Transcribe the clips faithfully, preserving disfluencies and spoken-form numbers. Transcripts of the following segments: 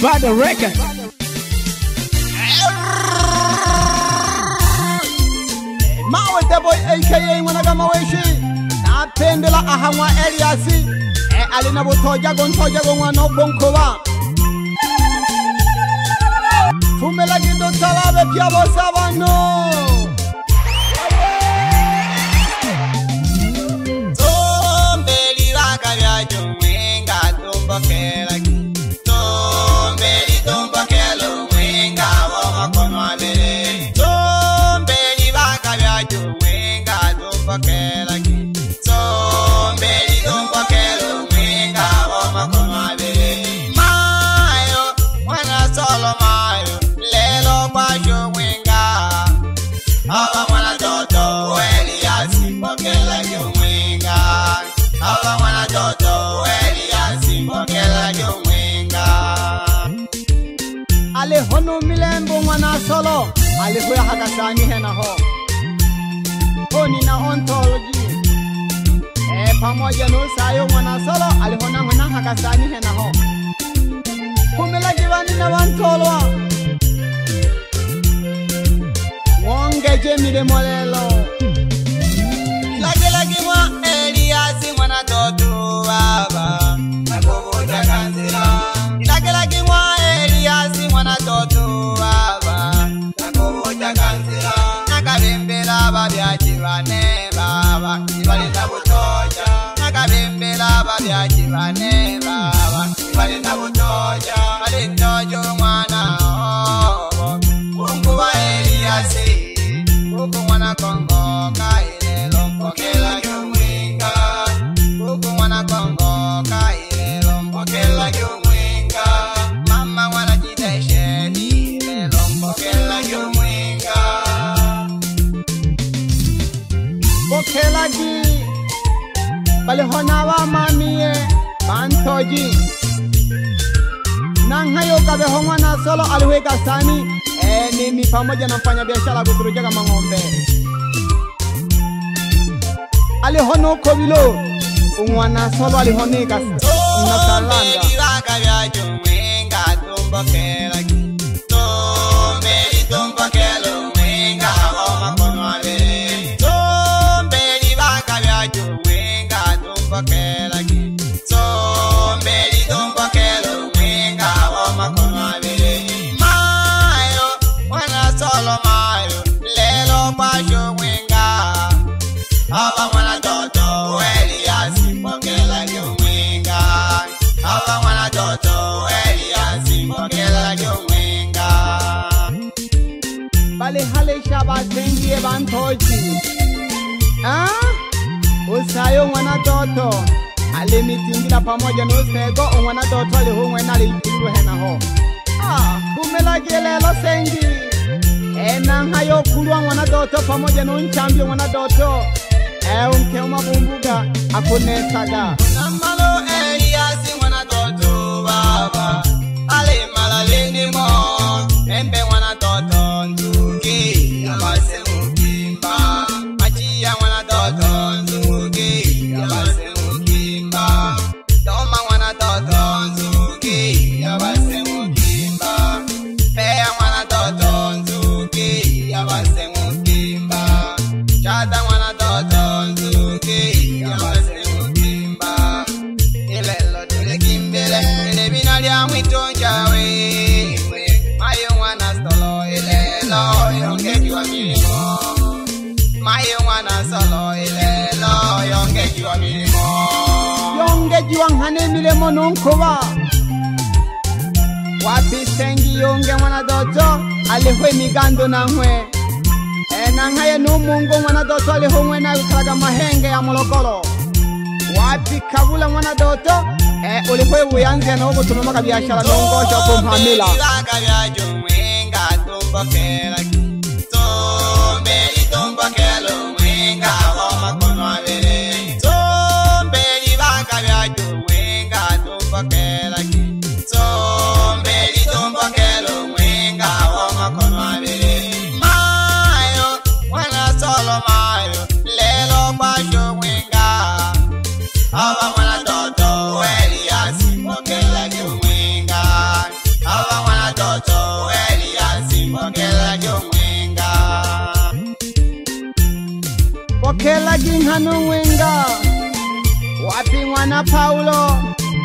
Bad record. Mawe the boy A K A Wanagama Weshi. Na pendela ahamwa Eliasi. E alina butoja gontoja gongwa no bonkowa. Fumela gido talabe piabo sabano. Tombeli wakavya jumwenga tumbo kela ki. Tombeli tumbo kelo mwenga wama konwa bele. Tombeli wakavya jumwenga tumbo kela ki. Tombeli tumbo kelo mwenga wama konwa bele. Mayo wana solo mayo lelo kwa jumwenga. Awa mwana toto Eliasi pokela jumwenga. Awa mwana toto Eliasi pokela jumwenga. Ale hono milembo mwana solo. Ale huya hakasani hena ho. Honi na ontology. E pamoja no sayo mwana solo. Ale hona hona hakasani hena ho. Humela jivani na wantolwa. Wonge jemile molelo. Lagi lagi mwa Eliasi mwana toto baba. Nakuvuja kanzila. Lagi lagi mwa Eliasi mwana toto baba. Nakuvuja kanzila. Nakabembela babya chivane baba. Chivali na butoja. Nakabembela babya chivane baba. Chivali na butoja. Alitojo mwana obo. Mungu wa Eliasi. Kuku mwana Kongo kailelo mpokela jumwinga. Kuku mwana Kongo kailelo mpokela jumwinga. Mama mwana jitesheni lelo mpokela jumwinga. Pokela ji. Bale hona wa mamiye. Bantoji. Nanghayo kabe hongwa na solo aliweka sani. E nimi pamoja na mfanya biashara kuturujaga mangombe. Alihono kobilo. Umwana solo alihonika. Unasalanda. Tombeli wakavya jumwinga tumbokela ki. Tombeli tumbokela mwenga wama konwa bele. Tombeli wakavya jumwinga tumbokela ki. Tombeli tumbokela mwenga wama konwa bele. Mayo wana solo mayo lelo kwa jumwinga. Awa mwana toto Eliasi pokela jumwinga. Awa mwana toto Eliasi pokela jumwinga. Bale hale shaba tengie bantoji. Ah? Usayo mwana toto. Ale mitingila pamoja no sego mwana toto ale ho mwana ale ikuru hena ho. Ah, kumela gelelo sengi. Ena hayo kulwa mwana toto pamoja no nchambio mwana toto. E unke umabumbuga akunesaga. Namalo Eliasi mwana toto baba. Ale malalini mo. Embe mwana toto nzuki. Yabase mukimba. Achia mwana toto nzuki. Yabase mukimba. Toma mwana toto nzuki. Yabase mukimba. Pea mwana toto nzuki. Yabase mukimba. Chata mwana toto nzuki. Yabase mukimba. Ilelo tule kimbele. Ile binalia mwitonja wewe. Mayo mwana solo ilelo. Yongejiwa milimo. Mayo mwana solo ilelo. Yongejiwa milimo. Yongejiwa ngane milemo nonkoba. Wapi sengi yonge mwana toto. Alihwe migando na ngwe. E nanghaye numungo mwana toto aliho mwe na kalaga mahenge ya molokolo. Wapi kabula mwana toto. E ulihwe uyanze na ugo tumemaka biashara nongosha kumhamila. Tombeli wakavya jumwenga tumbokela ki. Tombeli tumbokela mwenga wama konwa bele. Tombeli wakavya jumwenga tumbokela ki. Tombeli tumbokela mwenga wama konwa bele. Mayo wana solo mayo lelo kwa jumwenga. Awa mwana toto Eliasi pokela jumwenga. mwana Paulo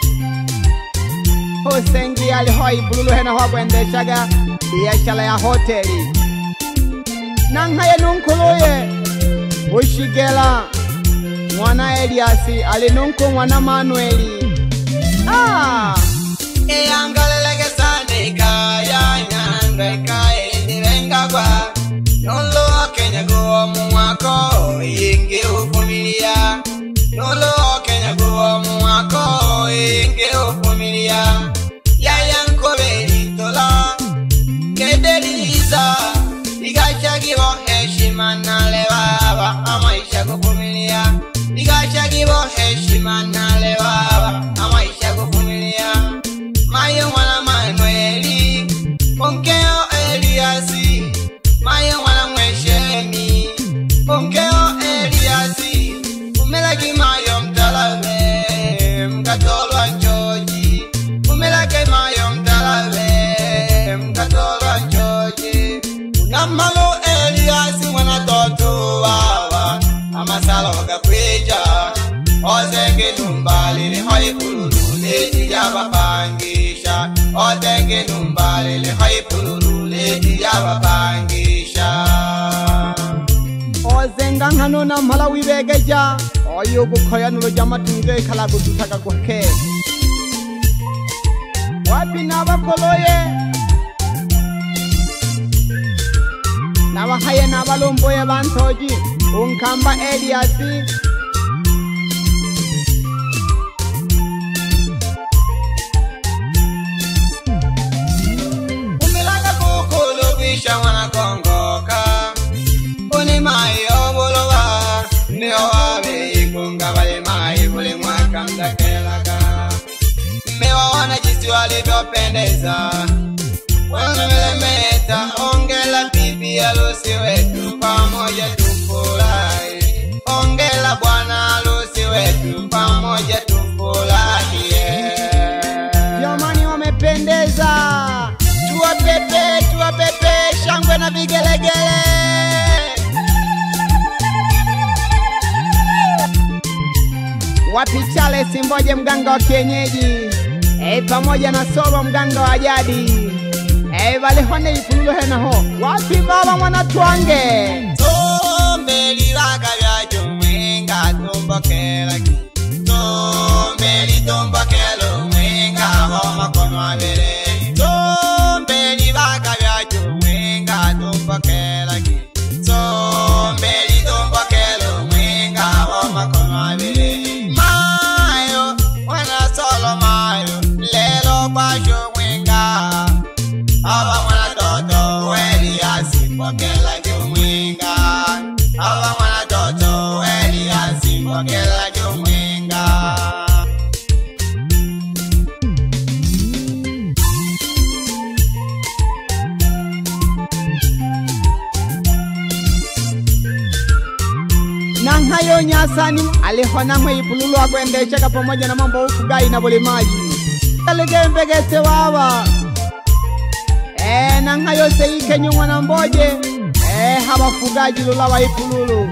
Hosengi alihoi bululu hena wabwendeshaga biashara ya hoteli nangaye nunkuluye Ushigela mwana Eliasi alinunku mwana Manueli ah eyangaleleke sanika ya nyandeka endirenga kwa Nolo Kenya go mwako inge ufumilia Nolo Kenya go mwako inge ufumilia Yaya nkobeli tola Kedeliza Igasha gibo heshima nale baba Amaisha kufumilia Igasha gibo heshima nale baba Amaisha kufumilia Mayo mwana Manueli Onkeo Eliasi Mayo mwana Mweshemi Onkeo Eliasi Umelaki mayo mtalabe Mkatolwa njoji Umelaki mayo mtalabe Mkatolwa njoji Unamalo Eliasi mwana toto wawa Amasalo kapweja Ozenge numbali li hoi pululu Leji yaba pangisha Ozenge numbali li hoi pululu Leji yaba pangisha Ozenga ngano na mhala wibegeja Oyo kukoya nulo jama tunge kala kututaka kwake Wapi naba koloye Naba haye naba lomboye bantoji Unkamba Eliasi Umelaka kukulu bisha wana kongoka Uni mayo bolowa Nio wabe ikunga bali mai buli mwaka mdakelaka Mewa wana jisi walivyopendeza Wamelemeta ongela bibi harusi wetu pamoja tufurahi Ongela bwana harusi wetu pamoja tufurahi Jamani wamependeza Tuwa pepe, tuwa pepe, shangwe na vigelegele Wapi Charles Mboje mganga wa kienyeji Eh pamoja na Solo mganga wa jadi Eh vale hone ifululo hena ho Wapi baba mwana Twange Tombeli waka vya jumwenga tumbokela Tombeli tumbokelo mwenga homa kono abele Tombeli waka vya jumwenga tumbokela Tombeli tumbokelo mwenga homa kono abele Mayo, wana Solo mayo Lelo basho mwenga Aba mwana toto Eliasi pokela jumwenga Aba mwana toto Eliasi pokela jumwenga Nangayo Nyasani alihona mwe ipululu wa kuendeshaka pamoja na mambo ufugai na bulimaji Kalege mbegete wawa Eh nangayo seike nyungwa na Mboje Eh haba fugaji lula wa ipululu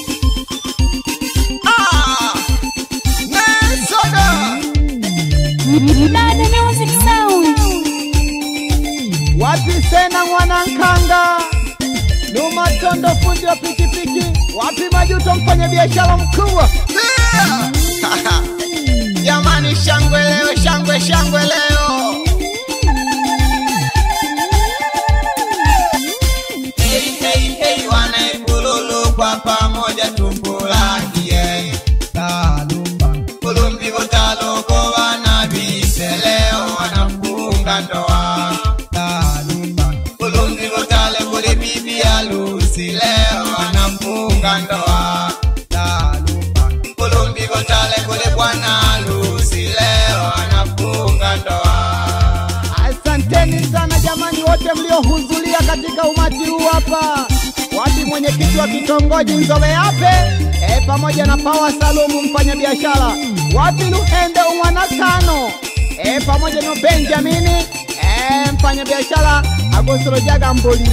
Ah! Nesoda! Dada Music Sound. Wapi Sena mwana Nkanga Numa Tondo fundi wa pikipiki Wapi Majuto mfanya biashara mkubwa Jamani shangwe leo, shangwe shangwe leo Hey hey hey wana ipululu kwa pamoja tufurahie Talumba Kulumbi kotaloko wana bise leo wanafunga ndoa Talumba Kulumbi kotale kule bibi harusi leo wanafunga ndoa Talumba Kulumbi kotale kule bwana harusi leo wanafunga ndoa Asanteni sana jamani wote mliohudhuria katika umati huu hapa Wapi mwenyekiti wa kitongoji Nzobe Yape E pamoja na Pawa Salumu mfanya biashara Wapi Luhende umwana tano E pamoja na Benjamini E mfanya biashara Agosoro Jaga Mboli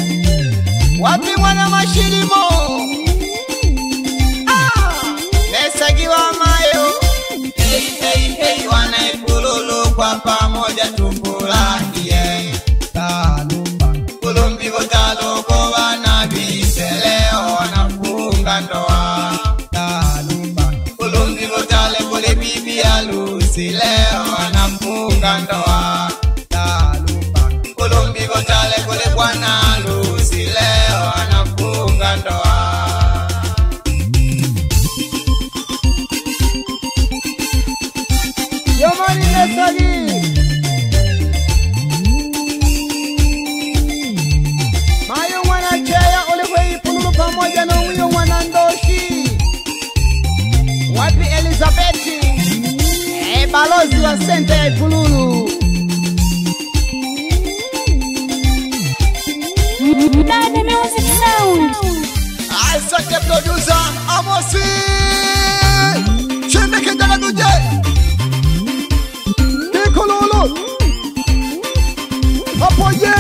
Wapi mwana Mashilimo Ah wa mayo. Hey, hey, hey, wanaipululu kwa pamoja tufurahie. Talumba kulumbi votaloko wanabise leo wanafunga ndoa. Talumba kulumbi votale kule bibi harusi leo wanafunga ndoa. Talumba kulumbi votale kule bwana harusi leo wanafunga ndoa. Yomani nesagi Mayo mwana chaya uliwe ipululu pamoja na uyo mwana ndoshi. Wapi Elizabeti e balozi wa sente ya ipululu. Nane Music Sound. Asante producer Amosi. Chende kijana tuje. Nikololo Apoye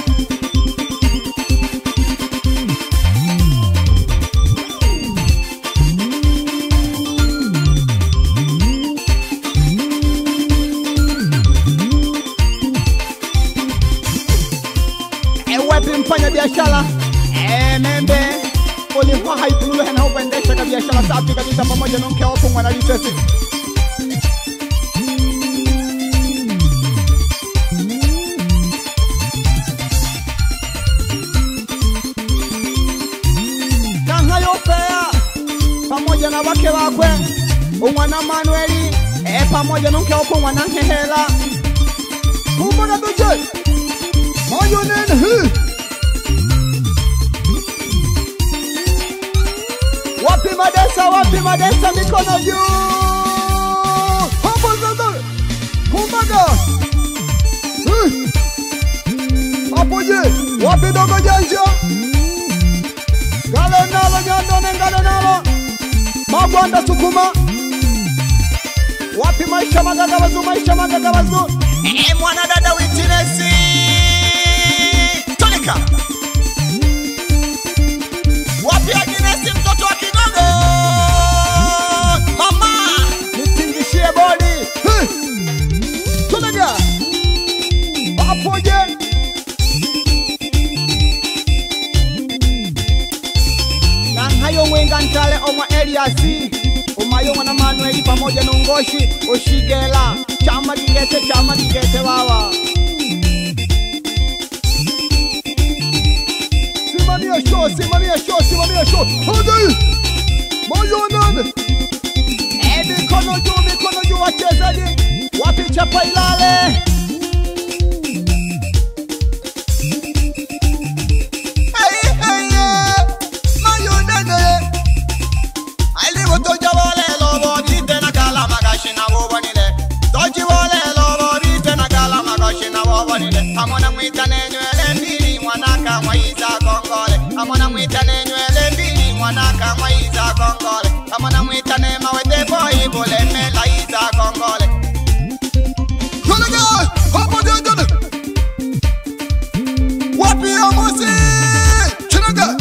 Ewapi mfanya biashara eh membe ulikuwa haipululu hena upendesha ka biashara safi kabisa pamoja na mke wako mwana lisesi. Pamoja na wake wakwe umwana Manueli e pamoja na mke wako mwana Hehela. Kumona tuje moyo nene hi wapi madesa wapi madesa mikono juu hapo sasa kumbaga hi hapo je wapi dogo janja galo nalo nyando nengalo nalo Magwanda sukuma wapi maisha magagawazu maisha magagawazu. Eh mwana dada witinesi Tonika. Wapi Agnesi mtoto wa Kigogo. Mama nitingishie bodi Tonika Apoje Hayo mwenga ntale omwa Eliasi umayo mwana Manueli pamoja na Ngoshi Oshigela chama kigete chama kigete wawa simamia show simamia show simamia show hadi moyo nane e mikono juu mikono juu wachezaji wapi chapa ilale Amona mwita nenywele mbili mwanaka mwaiza kongole. Amona mwita nenywele mbili mwanaka mwaiza kongole. Amona mwita nema wete boy bole mela iza kongole. Kolega hapo jana wapi Amosi chinaga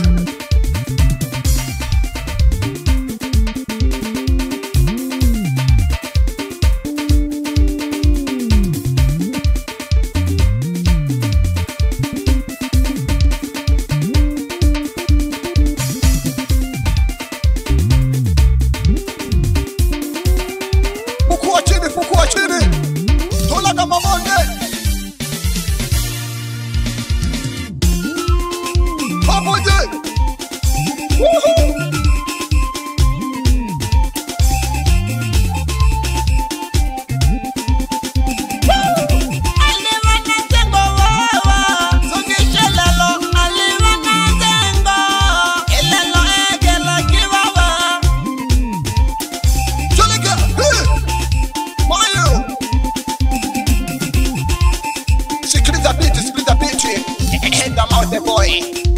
the boy.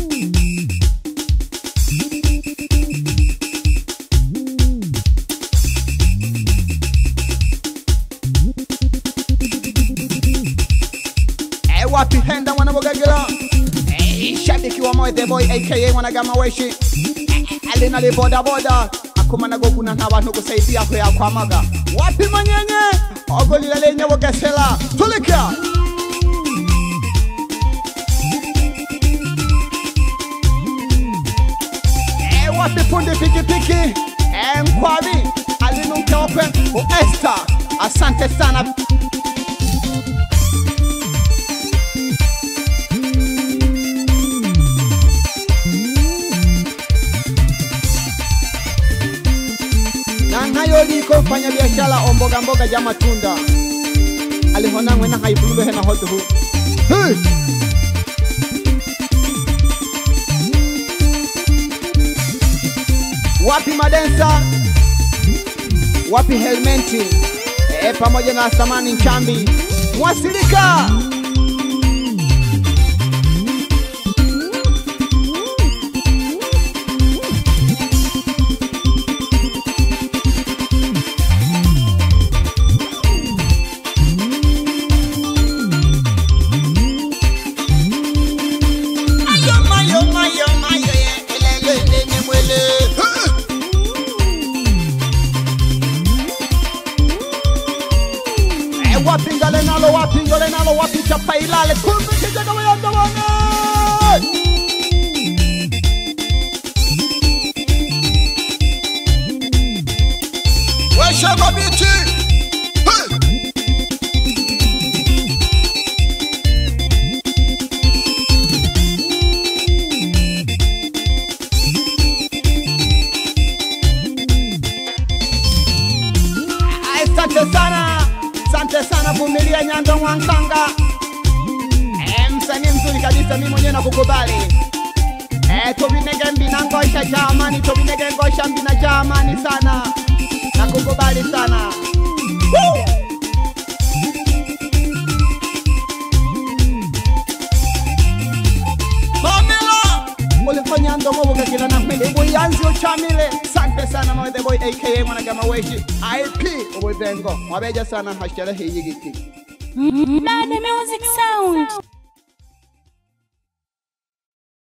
Eh, wapi henda wanabogagela. Eh, shabiki wa Moe the boy aka Wanagama Weshi. Alina li boda boda. akumana go kuna n'abantu kusaidia ko yakwamaga wapi manyenye ogolira lenye bogesela tulika eh wapi fundi pikipiki eh mkwari alinuka open o Esther asante sana nayo liko fanya biashara omboga mboga ja matunda alihona mwena haibulu hena hotu hu hey! Wapi madensa wapi helmeti e pamoja na samani nchambi mwasilika wapingale nalo wapingale nalo wapicha pailale kumikija kama yanda wana wesha babiti asante sana asante sana vumilia Nyando Mwankanga eh msanii mzuri kabisa mimi mwenyewe nakukubali eh tobinege mbina ngosha jamani tobinege ngosha mbina jamani sana nakukubali sana Woo! Pamela ulifanya ndo ngobo kakila na mwende boyanzi ochamile asante sana mwa the boy aka Mwanagama Weshi I P obezengo wabeja sana hashtag hii giti Mnane Music Sound.